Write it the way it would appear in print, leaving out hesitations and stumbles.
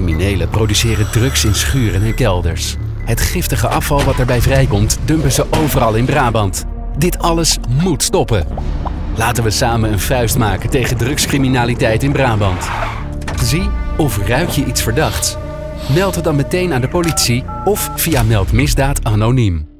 Criminelen produceren drugs in schuren en kelders. Het giftige afval wat erbij vrijkomt, dumpen ze overal in Brabant. Dit alles moet stoppen. Laten we samen een vuist maken tegen drugscriminaliteit in Brabant. Zie of ruik je iets verdachts? Meld het dan meteen aan de politie of via Meld Misdaad Anoniem.